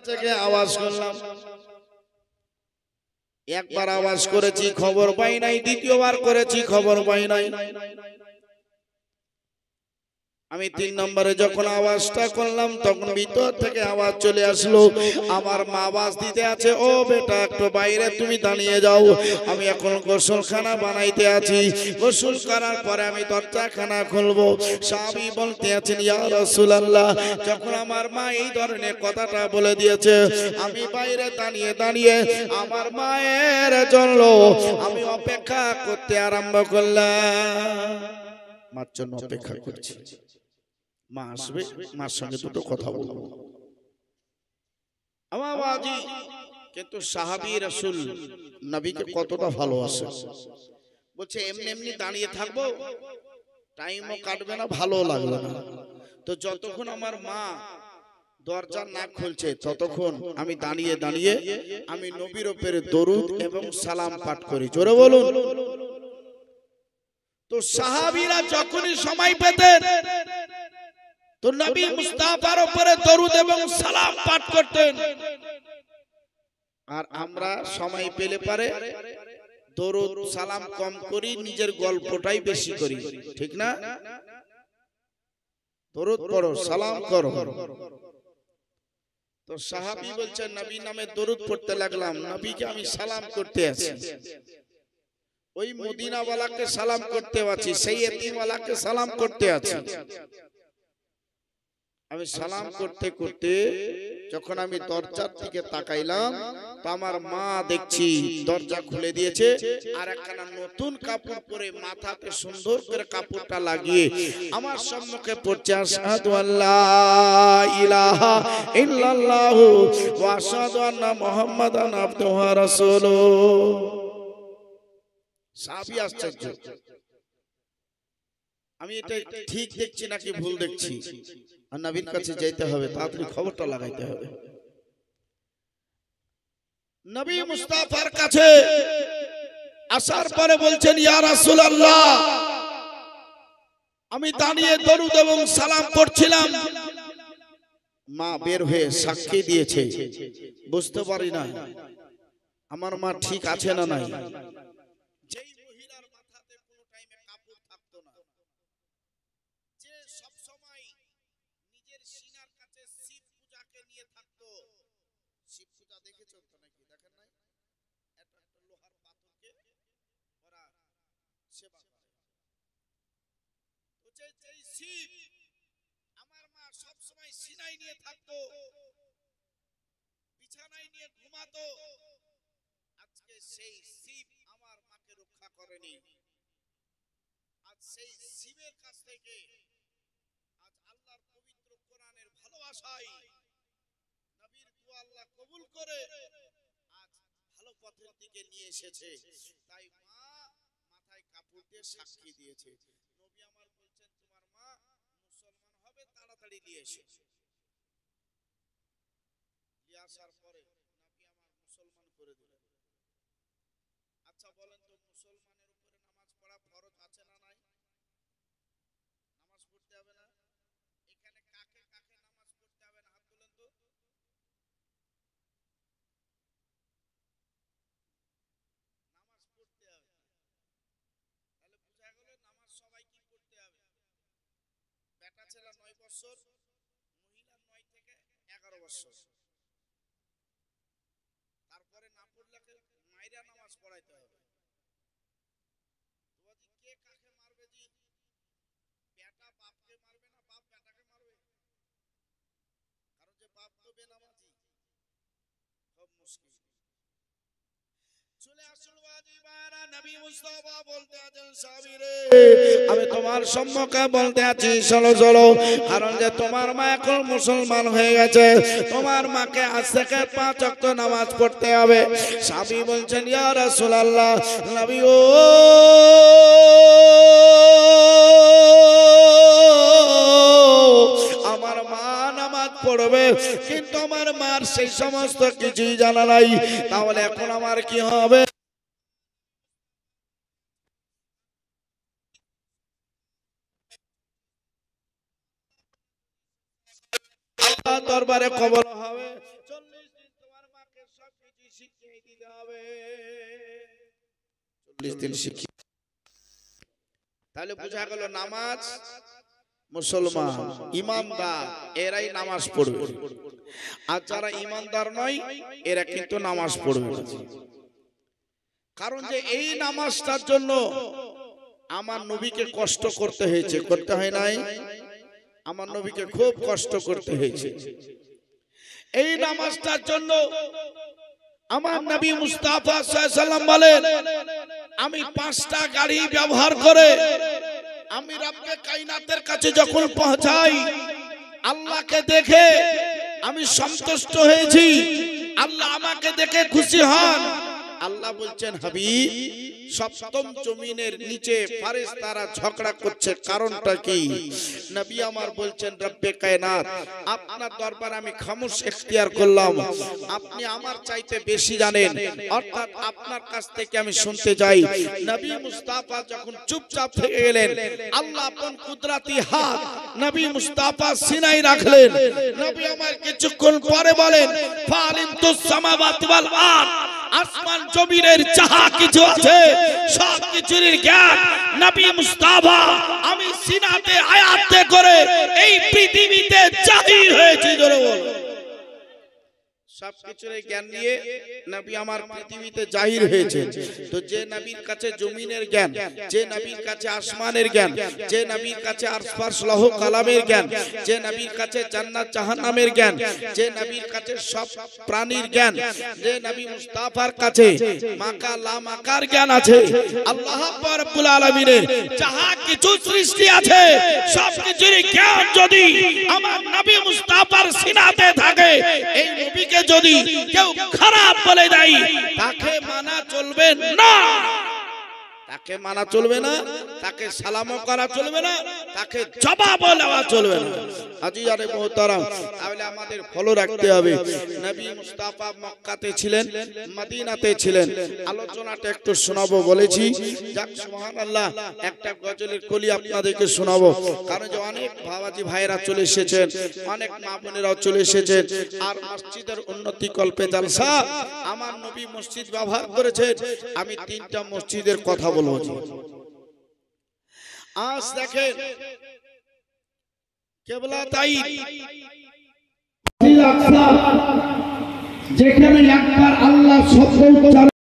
থেকে আওয়াজ করলাম, একবার আওয়াজ করেছি খবর পাই নাই, দ্বিতীয়বার করেছি খবর পাই নাই। আমি 3 নম্বরে যখন আওয়াজটা করলাম তখন ভিতর থেকে আওয়াজ চলে আসলো। আমার মা আওয়াজ দিতে আছে, ও বেটা একটু বাইরে তুমি দাঁড়িয়ে যাও, আমি এখন গোসলখানা বানাইতে আছি, গোসল করার পরে আমি দরজাখানা খুলবো। সাহাবী বলতে আছেন, ইয়া রাসূলুল্লাহ, যখন আমার মা এই ধরনের কথাটা বলে দিয়েছে, আমি বাইরে দাঁড়িয়ে দাঁড়িয়ে আমার মায়ের জন্য আমি অপেক্ষা করতে আরম্ভ করলাম। মার জন্য অপেক্ষা করছি, মা আসবে, মার সঙ্গে দুটো কথা বলবো। আমার বাবাজি কিন্তু সাহাবী রাসূল নবীকে কতটা ভালোবাসে। বলছে এমনি এমনি দাঁড়িয়ে থাকবো, টাইমও কাটবে না, ভালো লাগবে না। তো যতক্ষণ আমার মা দরজা না খুলছে ততক্ষণ আমি দাঁড়িয়ে দাঁড়িয়ে আমি নবীর উপরে দরুদ এবং সালাম পাঠ করি। জোরে বলুন। তো সাহাবীরা যখনই সময় পেতেন তো নবী মুস্তাফার উপরে দরুদ এবং সালাম পাঠ করতেন। আর আমরা সময় পেলে পারে দরুদ সালাম কম করি, নিজের গল্পটাই বেশি করি, ঠিক না? দরুদ পড়ো, সালাম করো। তো সাহাবী বলছেন, নবী নামে দরুদ পড়তে লাগলাম, নবীকে আমি সালাম করতে আছি, ওই মদিনাওয়ালাকে সালাম করতে আছি, সেই এতিমওয়ালাকে সালাম করতে আছি। আমি সালাম করতে করতে যখন আমি দরজার দিকে তাকাইলাম তো আমার মা দেখছি দরজা খুলে দিয়েছে, আর একখানা নতুন কাপড় পরে মাথাতে সুন্দর করে কাপড়টা লাগিয়ে আমার সম্মুখে পড়ছে, আশহাদু আল্লা ইলাহা ইল্লাল্লাহু ওয়া আশহাদু আন্না মুহাম্মাদান আবদুহু ওয়া রাসূলুহু। সাহাবী আশ্চর্য, আমি এটা ঠিক দেখছি নাকি ভুল দেখছি। আর নবীর কাছে যেতে হবে, তাড়াতাড়ি খবরটা লাগাইতে হবে। নবী মুস্তাফার কাছে আসার পরে বলছেন, ইয়া রাসূলুল্লাহ, আমি দাঁড়িয়ে দরুদ এবং সালাম পড়ছিলাম, মা বের হয়ে সাক্ষী দিয়েছে, বুঝতে পারি না আমার মা ঠিক আছে না নাই। যেই মহিলার মাথাতে কোনো টাইমে কাপড় থাকতো না, যে সব সময় নিজের সিনার কাছে শিব পূজাকে নিয়ে থাকতো। শিব পূজা দেখেছো তো নাকি? দেখেন নাই? একটা লোহার পাথরকে ওরা সেবা করে। তো যেই শিব আমার মা সব সময় সিনাই নিয়ে থাকতো, বিছানায় নিয়ে ঘুমাতো, আজকে সেই শিব আমার মাকে রক্ষা করেনি। আজ সেই শিবের কাছ থেকে আজ আল্লাহর পবিত্র কোরআনের ভালোবাসায় নবীর দোয়া আল্লাহ কবুল করে আজ ভালো পথের দিকে নিয়ে এসেছে। তাই মা মাথায় কাপড় দিয়ে সাক্ষী দিয়েছে। নবী আমার বলছেন, তোমার মা মুসলমান হবে, তাড়াতাড়ি নিয়ে এসো। নিয়ে আসার পরে নবী আমার মুসলমান করে দিলেন। আচ্ছা বলেন তো, মুসলমানের উপরে নামাজ পড়া ফরজ আছে না নাই? নামাজ পড়তে হবে না? এখানে কাকে কাকে নামাজ পড়তে হবে না হাত তুলেন তো। নামাজ পড়তে হবে, তাহলে বোঝা গেল নামাজ সবাই কি পড়তে হবে। বেটা ছেলে 9 বছর, মহিলা 9 থেকে 11 বছর, তারপরে না পড়লে মাইরা নামাজ পড়াইতে হবে। তো কে কাকে মারবে? জি, বেটা বাপকে মারবে না বাপ বেটাকে মারবে? কারণ যে বাপ তো বেনামাজি, খুব মুশকিল। চলে আসল ওয়াজিবানা নবী মুস্তাফা বলতে আছেন, সাহাবীরে আমি তোমার সম্মুখে বলতে আছি, চলো চলো, কারণ যে তোমার মা এখন মুসলমান হয়ে গেছে, তোমার মাকে আজ থেকে 5 ওয়াক্ত নামাজ পড়তে হবে। সাহাবী বলছেন, ইয়া রাসূলুল্লাহ, নবী ও আমার মা নামাজ পড়বে, কিন্তু আমার মার সেই সমস্ত কিছুই জানা নাই, তাহলে এখন আমার কি হবে? আল্লাহ দরবারে কবুল হবে। তোমার মাকে সবকিছু শিখিয়ে দিতে হবে। 40 দিন শিখিয়ে, তাহলে বোঝা গেল নামাজ মুসলমান ইমানদার এরাই নামাজ পড়বে, আর যারা ইমানদার নয় এরা কিন্তু নামাজ পড়বে না। কারণ যে এই নামাজটার জন্য আমার নবীকে কষ্ট করতে হয়েছে, করতে হয় নাই? আমার নবীকে খুব কষ্ট করতে হয়েছে। এই নামাজটার জন্য আমার নবী মুস্তাফা সাল্লাল্লাহু আলাইহি ওয়াসাল্লাম বলেন, আমি 5টা গাড়ি ব্যবহার করে আমি রব্বে কায়নাতের কাছে যখন পৌঁছাই, আল্লাহকে দেখে আমি সন্তুষ্ট হয়েছি, আল্লাহ আমাকে দেখে খুশি হন। আল্লাহ বলছেন, হাবিব, সপ্তম জমিনের নিচে ফেরেশতারা ঝগড়া করছে, কারণটা কি? নবী আমার বলছেন, রব্বে কায়নাত, আপনার দরবারে আমি খামোশ ইখতিয়ার করলাম, আপনি আমার চাইতে বেশি জানেন, অর্থাৎ আপনার কাছ থেকে আমি শুনতে চাই। নবী মুস্তাফা যখন চুপচাপ থেকে গেলেন, আল্লাহ আপন কুদরতি হাত নবী মুস্তাফা সিনায় রাখলেন। নবী আমার কিছুক্ষণ পরে বলেন, ফালিমতুস সামাওয়াতি ওয়াল আরদ, আসমান জমিনের যাহা কিছু আছে সব কিছুর জ্ঞান নবী মুস্তাফা আমি সিনাতে আয়াতে করে এই পৃথিবীতে জাহির হয়েছে। জোরে বল। সবকিছুর জ্ঞান নিয়ে নবী আমার পৃথিবীতে জাহির হয়েছে। তো যে নবীর কাছে জমিনের জ্ঞান, যে নবীর কাছে আসমানের জ্ঞান, যে নবীর কাছে আরশ লৌহ কালামের জ্ঞান, যে নবীর কাছে জান্নাত জাহান্নামের জ্ঞান, যে নবীর কাছে সব প্রাণীর জ্ঞান, যে নবী মুস্তাফার কাছে মাকা লা মাকার জ্ঞান আছে, আল্লাহ রাব্বুল আলামিনের যাহা কিছু সৃষ্টি আছে সবকিছুর জ্ঞান যদি আমার নবী মুস্তাফার সিনাতে থাকে, এই নবীকে যদি কেউ খারাপ বলে দেয় তাকে মানা চলবে না, তাকে মানা চলবে না, তাকে সালামও করা চলবে না, তাকে জবাবও দেওয়া চলবে না। আজিজানে মুহতারাম, তাহলে আমাদের ফলো রাখতে হবে। নবী মুস্তাফা মক্কাতে ছিলেন, মদিনাতে ছিলেন। আলোচনাটা একটু শোনাবো বলেছি, যাক সুবহানাল্লাহ, একটা গজলের কলি আপনাদেরকে শোনাবো। কারণ যে অনেক বাবাজি ভাইরা চলে এসেছেন, অনেক মা বোনেরাও চলে এসেছেন, আর মসজিদের উন্নতি কল্পে জালসা আমার নবী মসজিদ ব্যবহার করেছেন। আমি 3টা মসজিদের কথা বলবো। আজ দেখেন কেবলা তাই যেখানে একবার আল্লাহ শব্দ